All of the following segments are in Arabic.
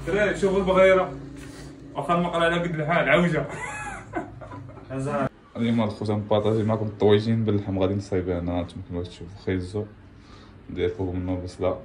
دراري شوفوا البغيره واخا المقله على قد الحال عوجه. اليوم الخوت نبارطاجي معكم الطويجين باللحم. غادي نصايب انا كما كتشوفوا خيزو، ندير فوق منه البصله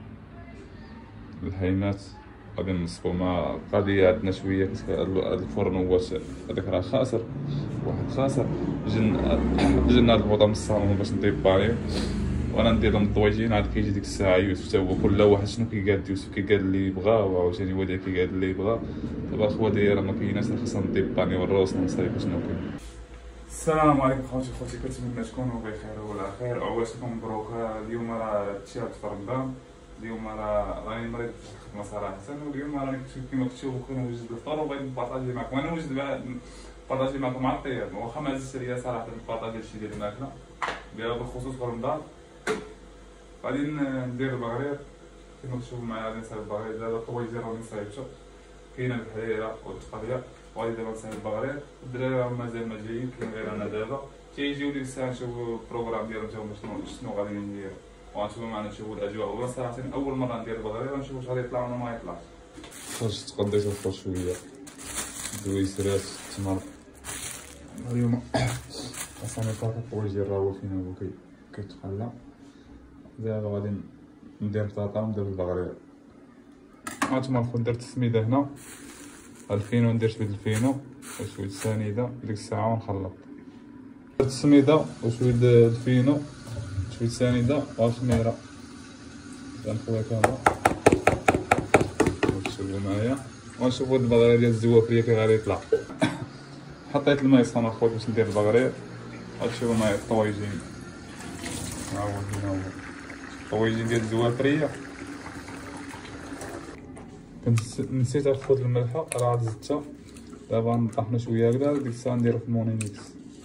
الحيمات. غادي نصبو مع قضيه عندنا شويه هاد الفرن هو هذاك راه خاسر، واحد خاسر. جينا هاد البوطه من الصالون باش نديباريو وانا ندير لهم الطويجين. عاد كيجي ديك الساعه يوسف حتى هو كل واحد شنو كيقاد. يوسف كيقاد اللي بغا وعاوتاني هو كيقاد اللي بغا. دابا الخوه راه ما كايناش، خاصنا نديبانيو الروس ونصايبو شنو كاين. السلام عليكم خوتي كنتمنى تكونوا بخير وعلى خير. عواشكم مبروك. اليوم راه تشات في رمضان. اليوم راني مريض في الخدمه صراحه، واليوم راني كيما كتشوفوا كنوجد الفطور وبغيت نبارطاجي معكم. انا نوجد نبارطاجي معكم مع الطياب، واخا ما عزيزش عليا صراحه نبارطاجي هادشي ديال الماكله بالخصوص في رمضان. غادي ندير البغرير كيما كتشوفوا معايا. غادي نصايب البغرير. دابا الطويجين راني صايبته، كاينه الحريره والتقريه. وغادي دابا نصايب البغرير. الدراري راهم مازال ما جايين، كاين غير انا دابا تيجيو ديك الساعه نشوفوا البروغرام ديالهم تا هما شنو غادي نديرو، وغنشوفوا معنا نشوفوا الاجواء. وانا صراحه اول مره ندير البغرير، نشوفوا واش غادي يطلع ولا ما يطلعش. خرجت تقضيت الفطور شويه دويسرات تمر. اليوم اصلا طاقه الطويجين راه هو فينا هو كيتقلى. دابا غادي ندير بطاطا وندير البغرير. هانتوما الخوت درت السميده هنا، الفينو ندير شويه الفينو وشويه السنيده ديك الساعه ونخلط. درت السميده وشويه الفينو شويه السنيده والخميره غنخويها كامله. شوفوا معايا ونشوفوا هاد البغرير ديال الزوافريه كي غادي يطلع. حطيت الماء يسخن اخويا باش ندير البغرير. غتشوفوا معايا الطويجين. ها هو هنا هو الطويجين ديال الزوافريه. كنت نسيت ناخذ الملحه راه زدتها. دابا نطحنو شويه هكذا ديك الساعه نديرو في المونيميكس.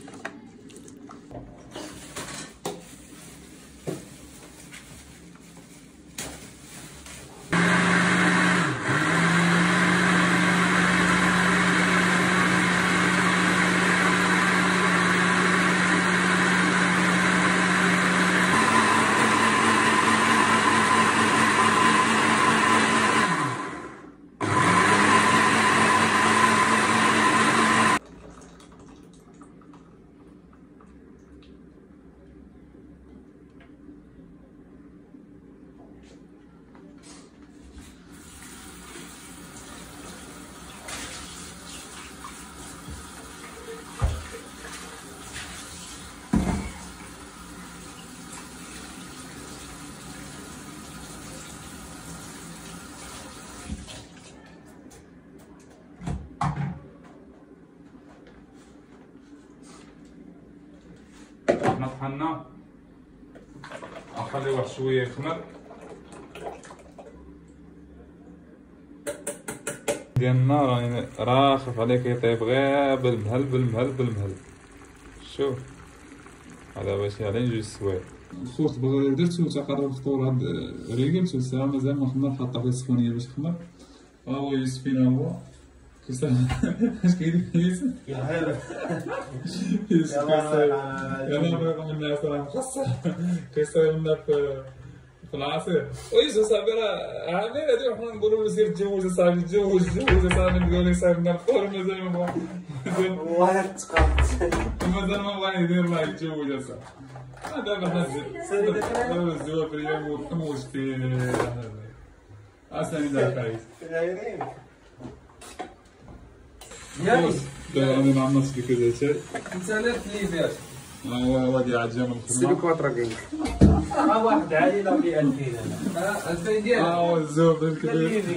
حنا طحنا نخليه واحد شويه يخمر. ديالنا راه خاف عليه كيطيب غير بالمهل. شوف هذا باش على جوج سوايع. الخوت البغرير درتو تقرب الفطور هاد ريقلت والساعه مازال ما خمر. حاطه فيه السخونيه باش يخمر. ها هو يوسف فينا هو كيسال اش كيدير يوسف؟ يلا بغا منا صراحه خاصه كيصايب لنا في العصير. ويوسف صاحبي راه عاملين هادي وحنا نقولوا له سير تزوج اصاحبي تزوج اصاحبي نقول له صايب لنا الفطور مازال ما بغا. والله تقطعت مازال ما بغا يدير الله يتزوج اصاحبي. دابا حنا دابا الزوافريه والحموج فيه اسامي دابا خايس غايرين ياك. دابا غادي نعمر سليك زيتاي. انت لا تليفات. هو هادي عاد جا من الخدمه. سليك كواترا كاين. واحد عائله ب 2000 انا. 2000 ديال. هو الزوافر الكبير.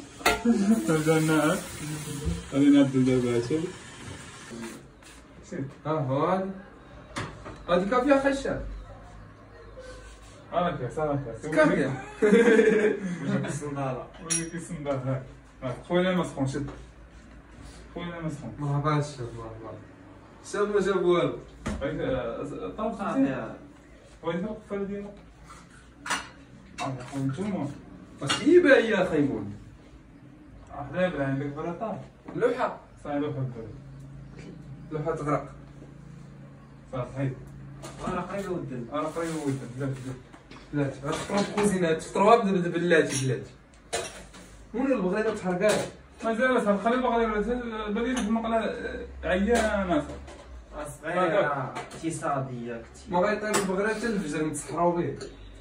هذا غادي نعدل دابا هاتي. هو هادي كافيه خشاب. انا كاس كافيه. وجهك الصنداله. وجهك الصنداله. خويا ما سخون شد. خويا ما سخون. مرحبا الشاب مرحبا. الشاب ما جاب والو. طابت فيها. خويا القفاله ديالك. خويا نتوما. واش هي باهيه خايبون. حدا عندك بلاطه. لوحه. صاي لوحه الدرب. لوحه تغرق. صافي. انا قريب ودن. بلاتي. غتفطروا في الكوزينات تفطروها بلاتي. وين البغيره تحرقات مازال خلي البغيره بديل في المقله عيانه صغيره اقتصاديه كثير. ما غيطير البغيره حتى الفجر نتسحراو به.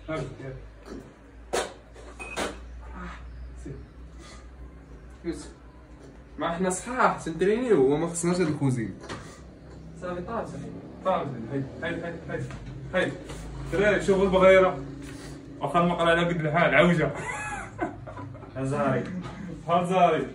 يوسف ما حنا صحاح تنترينيو وما خصناش هاد الكوزين. صافي طاف طالب هاي دراري شوفوا البغيره واخا المقله على قد الحال عوجه هزاري هزاري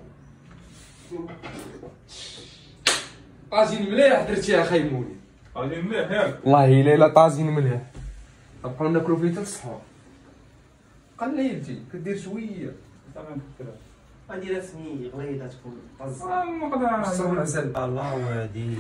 طاجين مليح درتي يا خاي مولي. طاجين مليح ياك والله الا طاجين مليح نبقاو ناكلو فيه حتى الصحور. قليلتي كدير شويه غندير سمي غليظه تكون طز المقله صبر العسل. الله وادي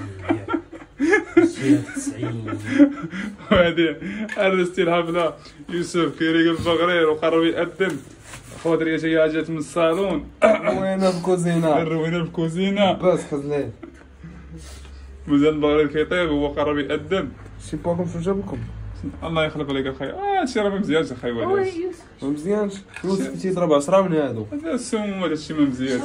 90 وهادي الرستي الهبله يوسف كيريق البغرير وقرب يأذن خضريه جات من الصالون وين الكوزينه روينا الكوزينه بس خزلان مازال البغرير كيطيب وهو قرب يأذن. شي باكم شنو جابكم؟ الله يخلق عليك اخي هادشي راه ما مزيانش اخي ولا ما مزيانش يوسف تيضرب 10 من هادو. هذا السم ولا شي ما مزيان.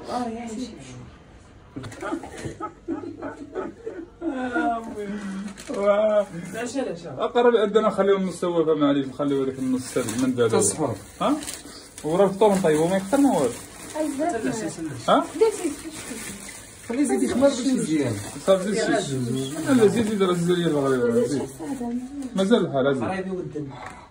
اقرب يأذن نخليهم مستوى ما عليك نخليو هذاك النص من بعد تصحر ها وراه الفطور نطيبو ما يخطر ما والو ها خلي زيد يخمر باش مزيان. صافي زيد لا زيد راه زيد المغرب مازال الحال قرايبي ودن